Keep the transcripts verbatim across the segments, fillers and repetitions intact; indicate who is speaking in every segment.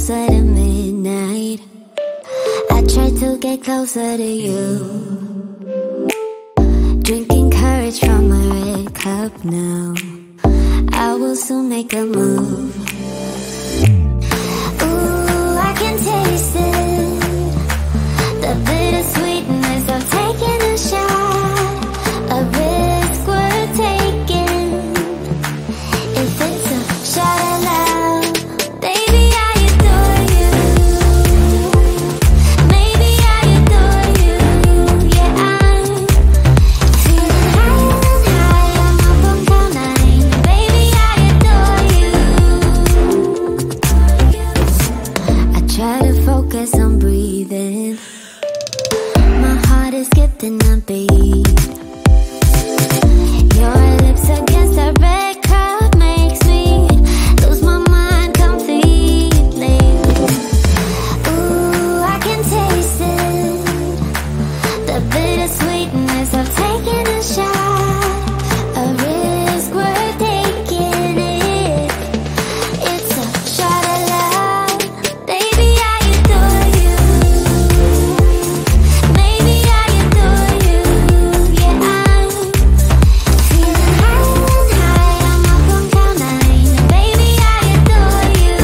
Speaker 1: closer to midnight. I try to get closer to you, drinking courage from a red cup now. I will soon make a move. Ooh, I can taste it, the bittersweetness of taking a shot, a risk worth taking. If it's a shot of love, baby, I adore you. Maybe I adore you. Yeah, I'm feeling higher than high. I'm up on cloud nine. Baby, I adore you. I try to focus on breathing. My heart is skipping a beat. Your lips against a red cup makes me lose my mind completely. Ooh, I can taste it, the bittersweetness of taking a shot, a risk worth taking it. It's a shot of love, baby, I adore you. Maybe I adore you. Yeah, I'm feeling higher than high. I'm up on cloud nine. Baby, I adore you.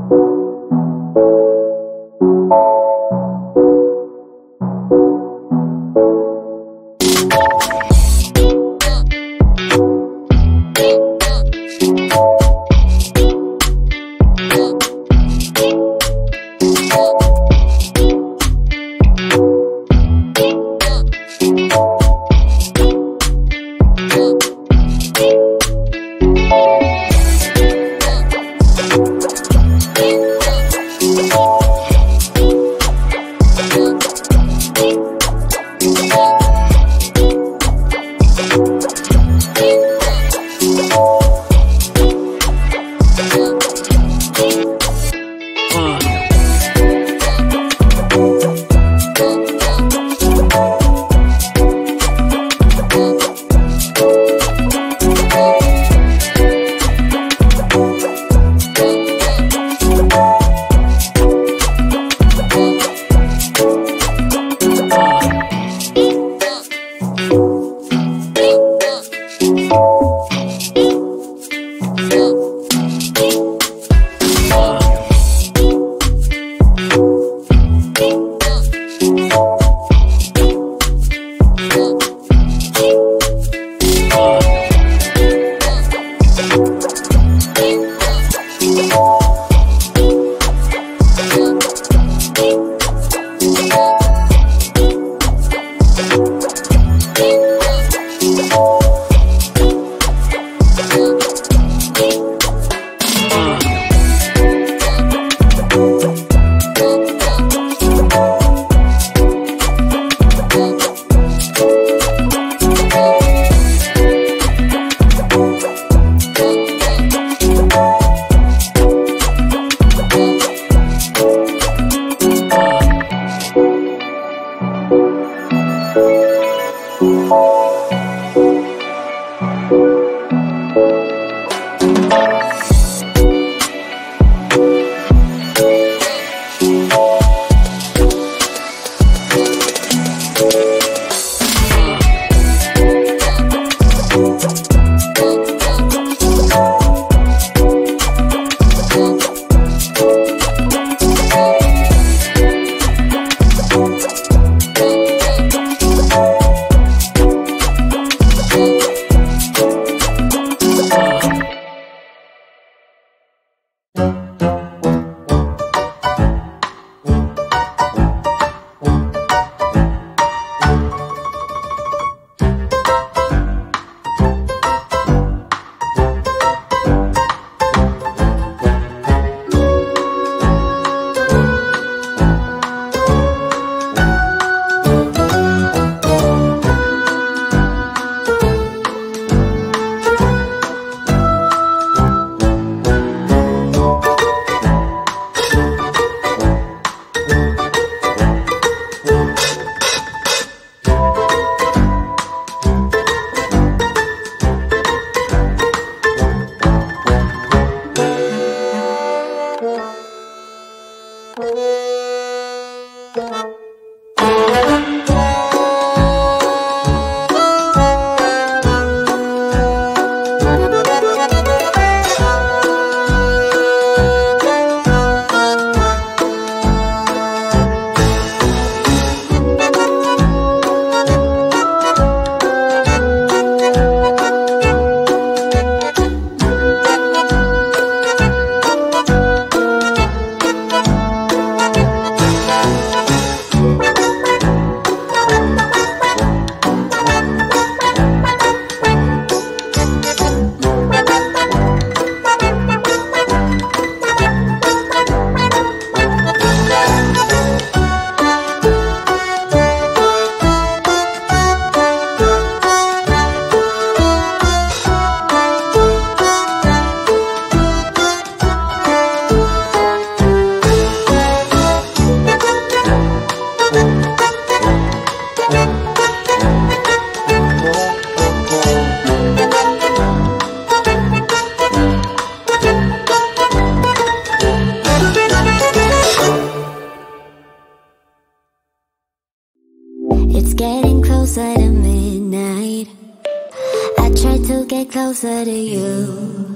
Speaker 1: It's getting closer to midnight. I try to get closer to you.